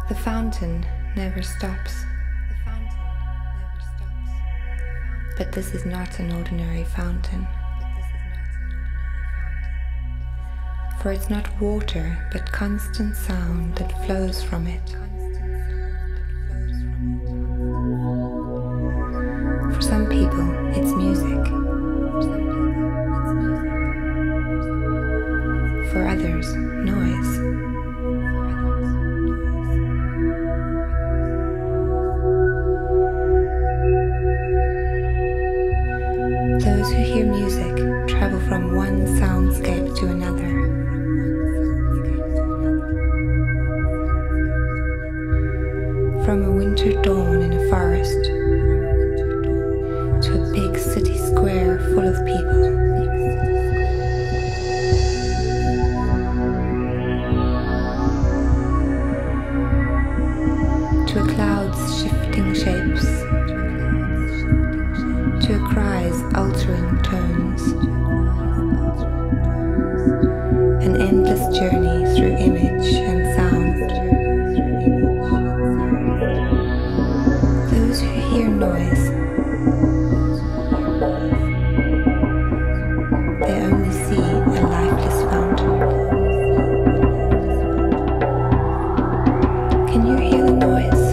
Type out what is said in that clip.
The fountain never stops. But this is not an ordinary fountain. For it's not water, but constant sound that flows from it. For some people, it's music. For others, noise. Those who hear music travel from one soundscape to another. From a winter dawn in a forest to a big city square full of people. To a cloud's shifting shapes. To a cry's altering tones. An endless journey through image and sound. Those who hear noise, they only see a lifeless fountain. Can you hear the noise?